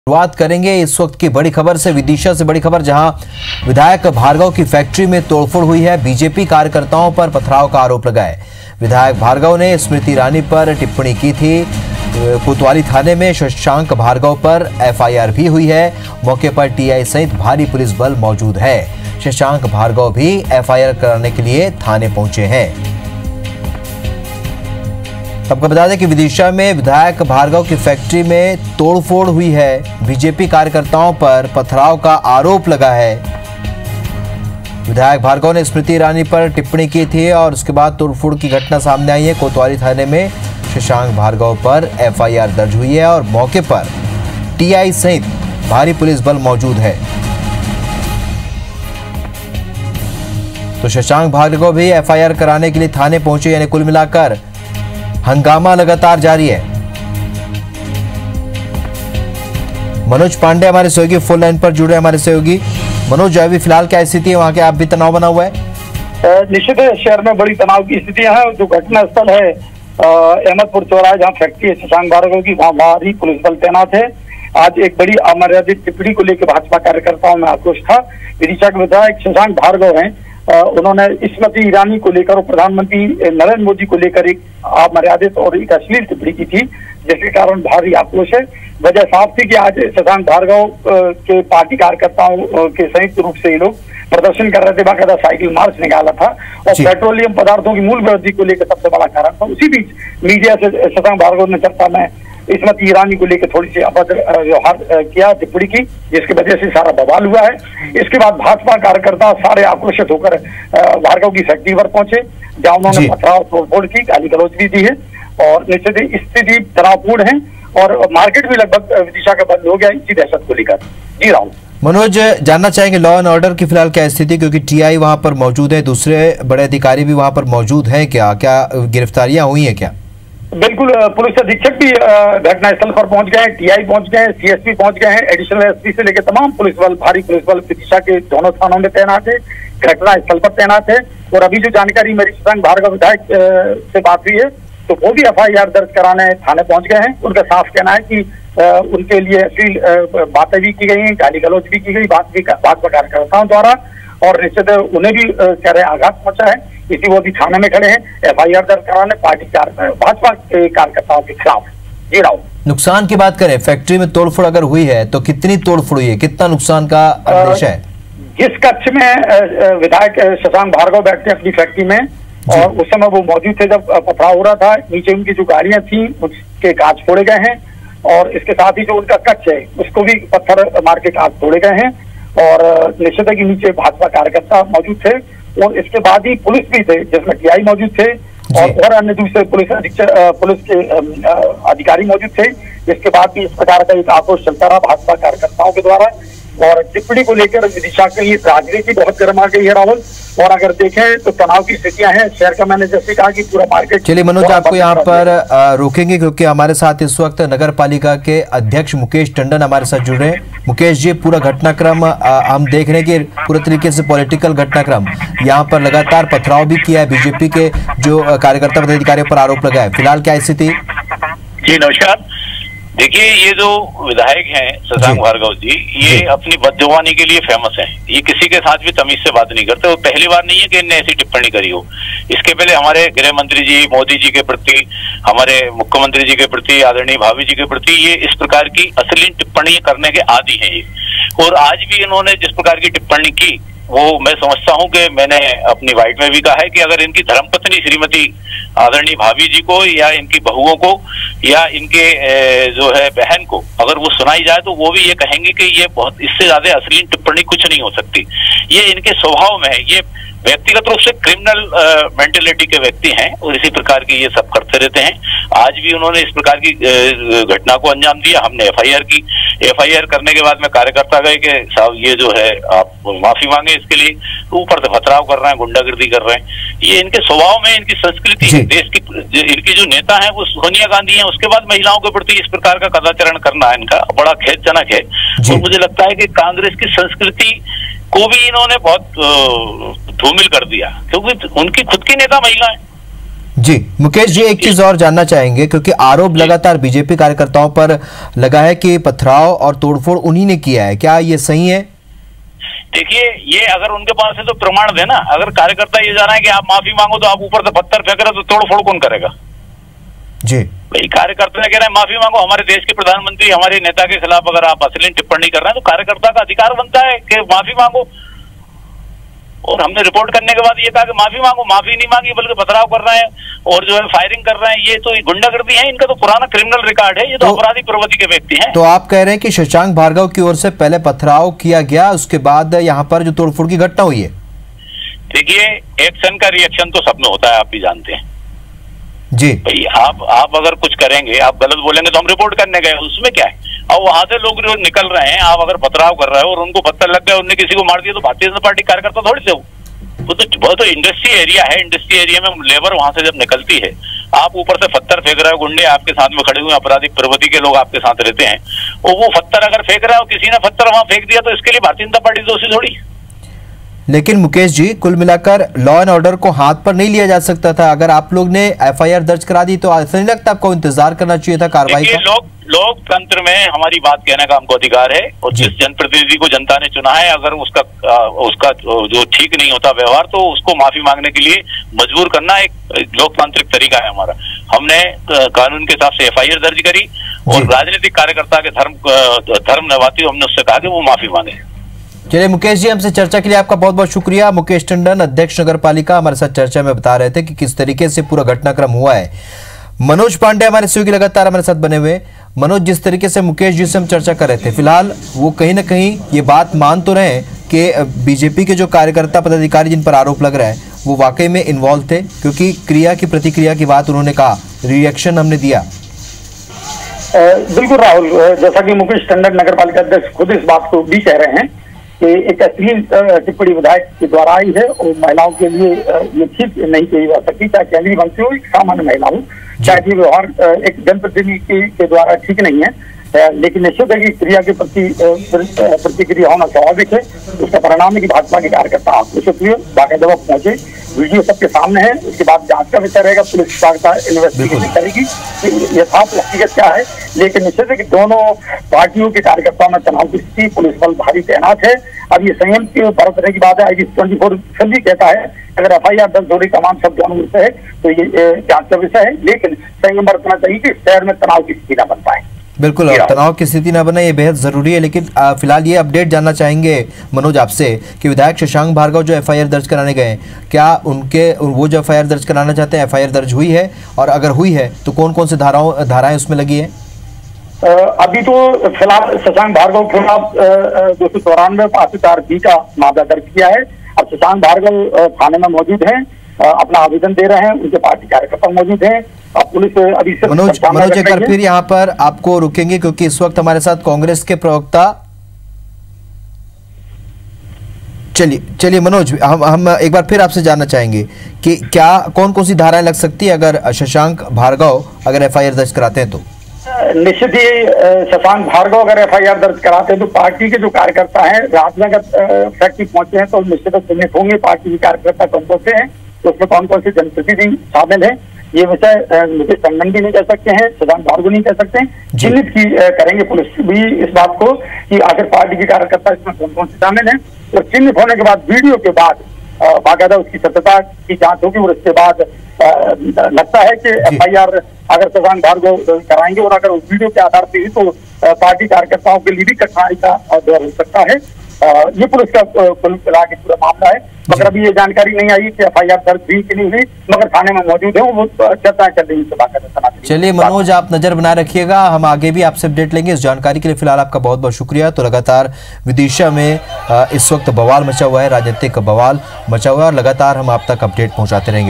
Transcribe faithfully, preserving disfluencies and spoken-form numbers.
शुरुआत करेंगे इस वक्त की बड़ी खबर से। विदिशा से बड़ी खबर, जहां विधायक भार्गव की फैक्ट्री में तोड़फोड़ हुई है। बीजेपी कार्यकर्ताओं पर पथराव का आरोप लगा है। विधायक भार्गव ने स्मृति ईरानी पर टिप्पणी की थी। कोतवाली थाने में शशांक भार्गव पर एफआईआर भी हुई है। मौके पर टीआई सहित भारी पुलिस बल मौजूद है। शशांक भार्गव भी एफआईआर कराने के लिए थाने पहुंचे हैं। आपको बता दें कि विदिशा में विधायक भार्गव की फैक्ट्री में तोड़फोड़ हुई है। बीजेपी कार्यकर्ताओं पर पथराव का आरोप लगा है। विधायक भार्गव ने स्मृति ईरानी पर टिप्पणी की थी और उसके बाद तोड़फोड़ की घटना सामने आई है। कोतवाली थाने में शशांक भार्गव पर एफआईआर दर्ज हुई है और मौके पर टीआई सहित भारी पुलिस बल मौजूद है। तो शशांक भार्गव भी एफआईआर कराने के लिए थाने पहुंचे, यानी कुल मिलाकर हंगामा लगातार जारी है। मनोज पांडे हमारे सहयोगी फोन लाइन पर जुड़े हमारे सहयोगी। मनोज, अभी फिलहाल क्या स्थिति है वहां के? आप भी तनाव बना हुआ है? निश्चित है, शहर में बड़ी तनाव की स्थितियां हैं। जो घटना स्थल है अहमदपुर चौराहा, जहां फैक्ट्री है शशांक भार्गव की, वहां भारी पुलिस बल तैनात है। आज एक बड़ी अमर्यादित टिप्पणी को लेकर भाजपा कार्यकर्ताओं में आक्रोश था। विदिशा के विधायक शशांक भार्गव हैं, उन्होंने स्मृति ईरानी को लेकर और प्रधानमंत्री नरेंद्र मोदी को लेकर एक अमर्यादित और एक अश्लील टिप्पणी की थी, जिसके कारण भारी आक्रोश है। वजह साफ थी कि आज शशांक भार्गव के पार्टी कार्यकर्ताओं के संयुक्त रूप से ये लोग प्रदर्शन कर रहे थे। बाकायदा साइकिल मार्च निकाला था और पेट्रोलियम पदार्थों की मूल्य वृद्धि को लेकर सबसे बड़ा कारण था। उसी बीच मीडिया से शशांक भार्गव ने चर्चा में स्मृति ईरानी को लेकर थोड़ी सी अभद्र व्यवहार किया, टिप्पणी की, जिसकी वजह से सारा बवाल हुआ है। इसके बाद भाजपा कार्यकर्ता सारे आक्रोशित होकर भार्गव की फैक्ट्री पर पहुंचे, जहां उन्होंने पथराव तोड़फोड़ की, गाली गलौज भी दी है और निश्चित स्थिति तनावपूर्ण है और मार्केट भी लगभग विदिशा का बंद हो गया इसी दहशत को लेकर। जी राहुल। मनोज, जानना चाहेंगे लॉ एंड ऑर्डर की फिलहाल क्या स्थिति, क्योंकि टीआई वहां पर मौजूद है, दूसरे बड़े अधिकारी भी वहां पर मौजूद हैं क्या? क्या गिरफ्तारियां हुई है क्या? बिल्कुल, पुलिस अधीक्षक भी घटनास्थल पर पहुंच गए हैं, टीआई पहुंच गए हैं, सीएसपी पहुंच गए हैं, एडिशनल एसपी से लेकर तमाम पुलिस बल, भारी पुलिस बल विदिशा के दोनों थानों में तैनात है, घटनास्थल पर तैनात है। और अभी जो जानकारी मेरी शशांक भार्गव विधायक से बात हुई है, तो वो भी एफआईआर दर्ज कराने थाने पहुंच गए हैं। उनका साफ कहना है कि उनके लिए अश्लील बातें भी की गई हैं, गाली गलौज भी की गई भाजपा कार्यकर्ताओं द्वारा और निश्चित उन्हें भी कह रहे आघात पहुंचा है। इसी वो भी थाने में खड़े हैं एफआईआर दर्ज कराने पार्टी भाजपा के कार्यकर्ताओं के खिलाफ। जी राहुल, नुकसान की बात करें, फैक्ट्री में तोड़फोड़ अगर हुई है तो कितनी तोड़फोड़ हुई है, कितना नुकसान का अंदेशा है? जिस कक्ष में विधायक शशांक भार्गव बैठते हैं अपनी फैक्ट्री में, और उस समय वो मौजूद थे जब पथराव हो रहा था, नीचे उनकी जो गाड़ियां थी उसके कांच फोड़े गए हैं और इसके साथ ही जो उनका कक्ष है उसको भी पत्थर मार के कांच तोड़े गए हैं और निश्चित है कि नीचे भाजपा कार्यकर्ता मौजूद थे और इसके बाद ही पुलिस भी थे, जिसमें टीआई मौजूद थे और, और अन्य दूसरे पुलिस अधीक्षक पुलिस के अधिकारी मौजूद थे। जिसके बाद भी इस प्रकार का एक आक्रोश चलता रहा भाजपा कार्यकर्ताओं के द्वारा और टिप्पणी को लेकर विदिशा की राजनीति बहुत गर्म आ गई है राहुल। और अगर देखें तो तनाव की स्थितियां हैं शहर का। मैंने जैसे कहा कि पूरा मार्केट। चलिए मनोज, आपको यहाँ पर रोकेंगे क्योंकि हमारे साथ इस वक्त नगर पालिका के अध्यक्ष मुकेश टंडन हमारे साथ जुड़ रहे हैं। मुकेश जी, पूरा घटनाक्रम हम देख रहे हैं कि पूरे तरीके से पॉलिटिकल घटनाक्रम, यहाँ पर लगातार पथराव भी किया है, बीजेपी के जो कार्यकर्ता पदाधिकारियों पर आरोप लगा है। फिलहाल क्या स्थिति? जी नमस्कार। देखिए, ये जो विधायक हैं शशांक भार्गव जी, ये अपनी बदजुबानी के लिए फेमस हैं। ये किसी के साथ भी तमीज से बात नहीं करते। वो पहली बार नहीं है कि इनने ऐसी टिप्पणी करी हो। इसके पहले हमारे गृह मंत्री जी, मोदी जी के प्रति, हमारे मुख्यमंत्री जी के प्रति, आदरणीय भाभी जी के प्रति ये इस प्रकार की अश्लील टिप्पणी करने के आदी हैं ये। और आज भी इन्होंने जिस प्रकार की टिप्पणी की, वो मैं समझता हूं कि मैंने अपनी वाइट में भी कहा है कि अगर इनकी धर्मपत्नी श्रीमती आदरणीय भाभी जी को या इनकी बहुओं को या इनके जो है बहन को अगर वो सुनाई जाए तो वो भी ये कहेंगे कि ये बहुत, इससे ज्यादा अश्लील टिप्पणी कुछ नहीं हो सकती। ये इनके स्वभाव में है। ये व्यक्तिगत रूप से क्रिमिनल मेंटेलिटी के व्यक्ति हैं और इसी प्रकार की ये सब करते रहते हैं। आज भी उन्होंने इस प्रकार की घटना को अंजाम दिया। हमने एफआईआर की। एफआईआर करने के बाद में कार्यकर्ता गए कि साहब ये जो है आप माफी मांगे इसके लिए, ऊपर से पथराव कर रहे हैं, गुंडागिर्दी कर रहे हैं। ये इनके स्वभाव में, इनकी संस्कृति है। देश की इनकी जो नेता है वो सोनिया गांधी है, उसके बाद महिलाओं के प्रति इस प्रकार का कदाचरण करना इनका बड़ा खेदजनक है। और मुझे लगता है कि कांग्रेस की संस्कृति को भी इन्होंने बहुत धूमिल कर दिया, क्योंकि उनकी खुद की नेता महिला है। जी मुकेश जी, एक चीज और जानना चाहेंगे क्योंकि आरोप लगातार बीजेपी कार्यकर्ताओं पर लगा है कि पथराव और तोड़फोड़ उन्हीं ने किया है, क्या ये सही है? देखिए, ये अगर उनके पास है तो प्रमाण देना। अगर कार्यकर्ता ये जाना है कि आप माफी मांगो तो आप ऊपर से पत्थर फेंक रहे तो तोड़फोड़ कौन करेगा? जी भाई, कार्यकर्ता ने कह रहे हैं माफी मांगो, हमारे देश के प्रधानमंत्री हमारे नेता के खिलाफ अगर आप अश्लील टिप्पणी कर रहे हैं तो कार्यकर्ता का अधिकार बनता है कि माफी मांगो। और हमने रिपोर्ट करने के बाद ये कहा कि माफी मांगो, माफी नहीं मांगी बल्कि पथराव कर रहे हैं और जो है फायरिंग कर रहे हैं। ये तो गुंडागर्दी है, इनका तो पुराना क्रिमिनल रिकॉर्ड है, ये तो, तो अपराधी प्रवृत्ति के व्यक्ति हैं। तो आप कह रहे हैं कि शशांक भार्गव की ओर से पहले पथराव किया गया, उसके बाद यहाँ पर जो तोड़फोड़ की घटना हुई है? देखिए, एक्शन का रिएक्शन तो सब में होता है, आप भी जानते हैं जी। भाई, आप आप अगर कुछ करेंगे, आप गलत बोलेंगे तो हम रिपोर्ट करने गए, उसमें क्या है? और वहां से लोग जो निकल रहे हैं, आप अगर पथराव कर रहे हो और उनको पत्थर लग गए, उनने किसी को मार दिया तो भारतीय जनता पार्टी कार्यकर्ता थोड़ी से वो तो वो तो इंडस्ट्री एरिया है। इंडस्ट्री एरिया में लेबर वहां से जब निकलती है, आप ऊपर से पत्थर फेंक रहे हो, गुंडे आपके साथ में खड़े हुए आपराधिक प्रवृत्ति के लोग आपके साथ रहते हैं, और वो पत्थर अगर फेंक रहे हो, किसी ने पत्थर वहां फेंक दिया तो इसके लिए भारतीय जनता पार्टी दोषी थोड़ी। लेकिन मुकेश जी, कुल मिलाकर लॉ एंड ऑर्डर को हाथ पर नहीं लिया जा सकता था। अगर आप लोग ने एफ आई आर दर्ज करा दी तो ऐसा नहीं लगता आपको इंतजार करना चाहिए था कार्रवाई का? लोक लोकतंत्र में हमारी बात कहने का हमको अधिकार है, और जिस जनप्रतिनिधि को जनता ने चुना है, अगर उसका आ, उसका जो ठीक नहीं होता व्यवहार तो उसको माफी मांगने के लिए मजबूर करना एक लोकतांत्रिक तरीका है हमारा। हमने कानून के हिसाब से एफ आई आर दर्ज करी और राजनीतिक कार्यकर्ता के धर्म धर्म निभाती हमने उससे कहा कि वो माफी मांगे। चलिए मुकेश जी, हमसे चर्चा के लिए आपका बहुत बहुत शुक्रिया। मुकेश टंडन, अध्यक्ष नगर पालिका, हमारे साथ चर्चा में बता रहे थे कि किस तरीके से पूरा घटनाक्रम हुआ है। मनोज पांडे हमारे सहयोगी लगातार हमारे साथ बने हुए। मनोज, जिस तरीके से मुकेश जी से हम चर्चा कर रहे थे, फिलहाल वो कहीं ना कहीं ये बात मान तो रहे कि बीजेपी के जो कार्यकर्ता पदाधिकारी जिन पर आरोप लग रहा है वो वाकई में इन्वॉल्व थे, क्योंकि क्रिया की प्रतिक्रिया की बात उन्होंने कहा, रिएक्शन हमने दिया। बिल्कुल राहुल, जैसा कि मुकेश टंडन नगर पालिका अध्यक्ष खुद इस बात को भी कह रहे हैं कि एक अश्लील टिप्पणी विधायक के द्वारा आई है और महिलाओं के लिए ये ठीक नहीं कही जा सकती, चाहे केंद्रीय मंत्री हो, एक सामान्य महिला हो, चाहे कि व्यवहार एक जनप्रतिनिधि के द्वारा ठीक नहीं है। लेकिन निश्चित है कि क्रिया के प्रति प्रतिक्रिया होना स्वाभाविक है। उसका परिणाम है कि भाजपा के कार्यकर्ता आक्रोशित हुए, बाकायदा पहुंचे, वीडियो सबके सामने है। उसके बाद जांच का विषय रहेगा, पुलिस बाकायदा इन्वेस्टिगेशन करेगी कि यथार्थ हकीकत क्या है। लेकिन निश्चित है कि दोनों पार्टियों के कार्यकर्ताओं में तनाव की स्थिति, पुलिस बल भारी तैनात है। अब ये संयम की बरतने की बात है। आई ट्वेंटी फोर फिर भी कहता है अगर एफ आई आर दर्ज होने तमाम सब दोनों विषय है तो ये जांच का विषय है, लेकिन संयम बरतना चाहिए कि शहर में तनाव की स्थिति न बन पाए। बिल्कुल, और तनाव की स्थिति न बने ये बेहद जरूरी है। लेकिन फिलहाल ये अपडेट जानना चाहेंगे मनोज आपसे कि विधायक शशांक भार्गव जो एफ आई आर दर्ज कराने गए, क्या उनके वो जो एफ आई आर दर्ज कराना चाहते हैं, एफ आई आर दर्ज हुई है? और अगर हुई है तो कौन कौन से धाराओं धाराएं उसमें लगी है? अभी तो फिलहाल शशांक भार्गव के खिलाफ दो सौ चौरानवे पांच चार बी का मामला दर्ज किया है। अब शशांक भार्गव थाने में मौजूद हैं, अपना आवेदन दे रहे हैं, उनके पार्टी कार्यकर्ता मौजूद हैं। अब पुलिस अभी से मनोज मनोज एक बार फिर यहाँ पर आपको रुकेंगे क्योंकि इस वक्त हमारे साथ कांग्रेस के प्रवक्ता, चलिए चलिए मनोज, हम हम एक बार फिर आपसे जानना चाहेंगे कि क्या कौन कौन सी धाराएं लग सकती है अगर शशांक भार्गव अगर एफ आई आर दर्ज कराते हैं तो? निश्चित ही शशांक भार्गव अगर एफ आई आर दर्ज कराते हैं तो पार्टी के जो कार्यकर्ता हैं रात में अगर फैक्ट्री पहुंचे हैं तो निश्चित चिन्हित होंगे पार्टी के कार्यकर्ता कौन कौन से हैं, तो उसमें कौन कौन से जनप्रतिनिधि शामिल है। ये विषय मुकेश टंडन भी नहीं कह सकते हैं, शशांक भार्गव नहीं कह सकते हैं। चिन्हित की करेंगे पुलिस भी इस बात को कि आखिर पार्टी के कार्यकर्ता इसमें कौन कौन से शामिल हैं, और चिन्हित होने के बाद वीडियो के बाद बाकायदा उसकी सत्यता की जांच होगी। और इसके बाद लगता है कि एफ आई आर अगर शशांक भार्गव कराएंगे और अगर उस वीडियो के आधार पर ही तो पार्टी कार्यकर्ताओं के लिए भी कठिनाई का दौर हो सकता है। ये पुलिस का कुल मिला के पूरा मामला है। मगर अभी ये जानकारी नहीं आई कि एफ आई आर दर्ज हुई कि नहीं हुई, मगर थाने में मौजूद है, वो चर्चा चल रही है। चलिए मनोज, आप नजर बनाए रखिएगा, हम आगे भी आपसे अपडेट लेंगे। इस जानकारी के लिए फिलहाल आपका बहुत बहुत शुक्रिया। तो लगातार विदिशा में इस वक्त बवाल मचा हुआ है, राजनीतिक बवाल मचा हुआ है और लगातार हम आप तक अपडेट पहुंचाते रहेंगे।